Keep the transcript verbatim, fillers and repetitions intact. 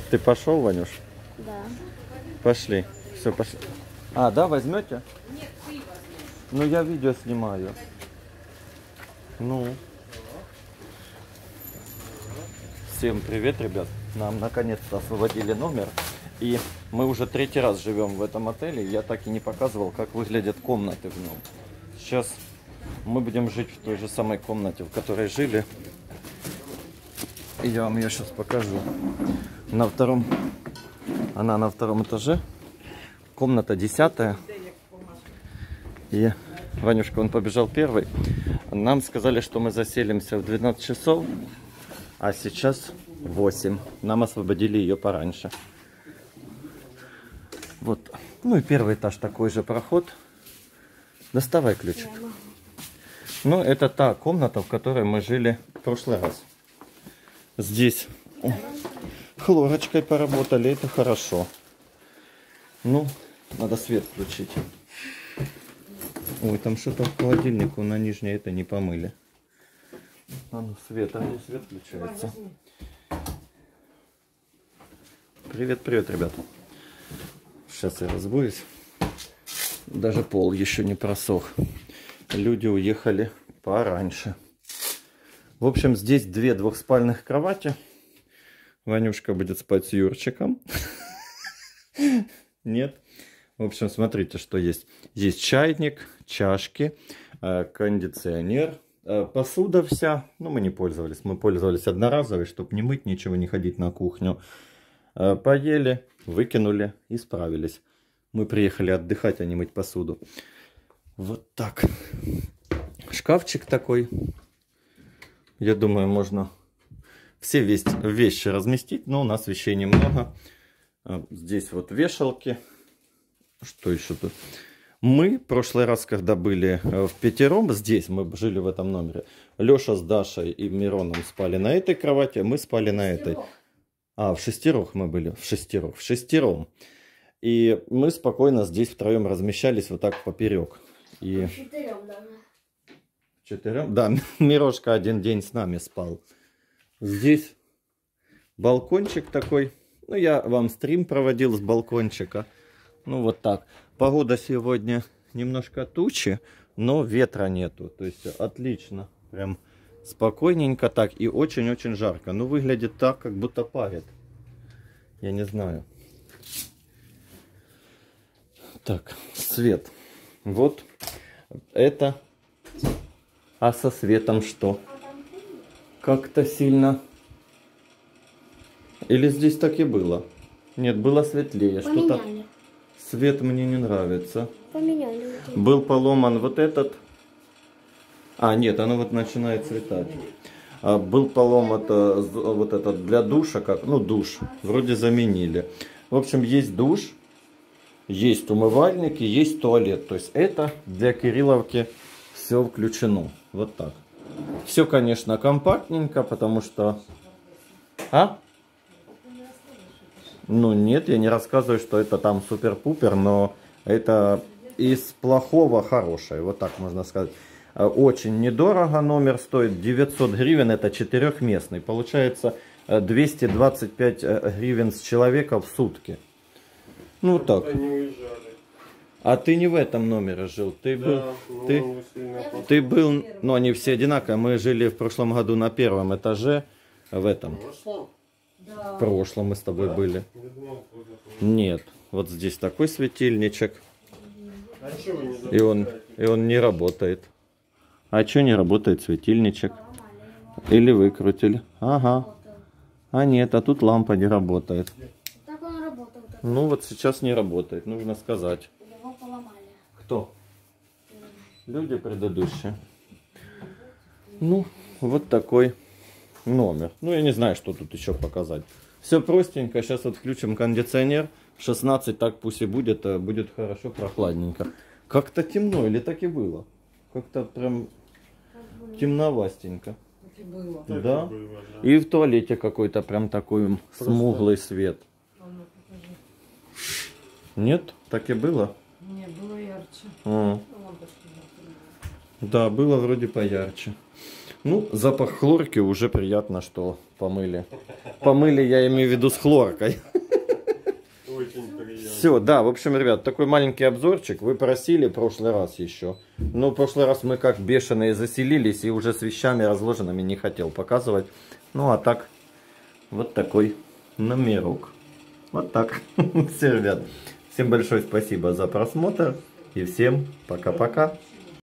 Ты пошел, Ванюш? Да. Пошли. Все, пошли. А, да, возьмете? Нет, ты возьмешь. Ну, я видео снимаю. Ну. Всем привет, ребят. Нам наконец-то освободили номер. И мы уже третий раз живем в этом отеле. Я так и не показывал, как выглядят комнаты в нем. Сейчас мы будем жить в той же самой комнате, в которой жили. И я вам ее сейчас покажу. На втором... Она на втором этаже. Комната десятая. И Ванюшка, он побежал первый. Нам сказали, что мы заселимся в двенадцать часов. А сейчас восемь. Нам освободили ее пораньше. Вот. Ну и первый этаж такой же проход. Доставай ключик. Ну, это та комната, в которой мы жили в прошлый раз. Здесь хлорочкой поработали, это хорошо. Ну, надо свет включить. Ой, там что-то в холодильнику на нижней это не помыли. А ну, свет, а где свет включается? Привет, привет, ребят. Сейчас я разбуюсь. Даже пол еще не просох. Люди уехали пораньше. В общем, здесь две двухспальных кровати. Ванюшка будет спать с Юрчиком. Нет. В общем, смотрите, что есть. Есть чайник, чашки, кондиционер, посуда вся. Ну, мы не пользовались. Мы пользовались одноразовой, чтобы не мыть, ничего, не ходить на кухню. Поели, выкинули и справились. Мы приехали отдыхать, а не мыть посуду. Вот так. Шкафчик такой. Я думаю, можно все вещи разместить, но у нас вещей немного. Здесь вот вешалки. Что еще тут? Мы в прошлый раз, когда были в пятером, здесь мы жили в этом номере. Леша с Дашей и Мироном спали на этой кровати, мы спали на этой. А, в шестерых мы были, в шестерых, в шестером. И мы спокойно здесь втроем размещались вот так поперек. И... Четырем даже. Четырем? Да, Мирошка один день с нами спал. Здесь балкончик такой. Ну, я вам стрим проводил с балкончика. Ну, вот так. Погода сегодня немножко тучи, но ветра нету. То есть отлично. Прям спокойненько так и очень-очень жарко. Ну, выглядит так, как будто парит. Я не знаю. Так, свет. Вот это. А со светом что? Как-то сильно. Или здесь так и было? Нет, было светлее. Что-то. Свет мне не нравится. Поменяли. Был поломан вот этот. А, нет, оно вот начинает светать. А, был поломан это, вот этот для душа, как, ну, душ. Вроде заменили. В общем, есть душ, есть умывальник и есть туалет. То есть это для Кирилловки все включено. Вот так. Все, конечно, компактненько, потому что... А? Ну нет, я не рассказываю, что это там супер-пупер, но это из плохого хорошее, вот так можно сказать. Очень недорого номер стоит, девятьсот гривен, это четырехместный. Получается двести двадцать пять гривен с человека в сутки. Ну так. А ты не в этом номере жил, ты был, да, ты, ну, ты был, ну они все одинаковые, мы жили в прошлом году на первом этаже, в этом. В прошлом мы с тобой были. Нет, вот здесь такой светильничек. И он, и он не работает. А что не работает светильничек? Или выкрутили? Ага. А нет, а тут лампа не работает. Так он работал. Ну вот сейчас не работает, нужно сказать. Его поломали. Кто? Люди предыдущие. Ну, вот такой номер. Ну, я не знаю, что тут еще показать. Все простенько. Сейчас вот включим кондиционер. шестнадцать, так пусть и будет. Будет хорошо, прохладненько. Как-то темно, или так и было? Как-то прям темновастенько. Так и было. Да? Так и было, да. И в туалете какой-то прям такой просто смуглый свет. Нет? Так и было? Нет, было ярче. А. Да, было вроде поярче. Ну, запах хлорки уже приятно, что помыли. помыли, я имею в виду с хлоркой. Очень приятно. Все, да, в общем, ребят, такой маленький обзорчик. Вы просили в прошлый раз еще. Но в прошлый раз мы как бешеные заселились и уже с вещами разложенными не хотел показывать. Ну, а так, вот такой номерок. Вот так. Все, ребят. Всем большое спасибо за просмотр. И всем пока-пока.